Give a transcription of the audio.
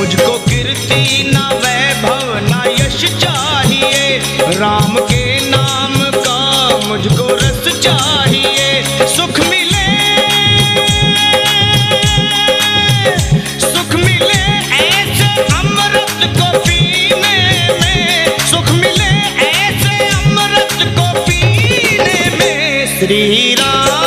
मुझको कीर्ति ना वैभव ना यश चाहिए, राम के नाम का मुझको रस चाहिए। सुख मिले ऐसे अमृत को पीने में, सुख मिले ऐसे अमृत को पीने में। श्री राम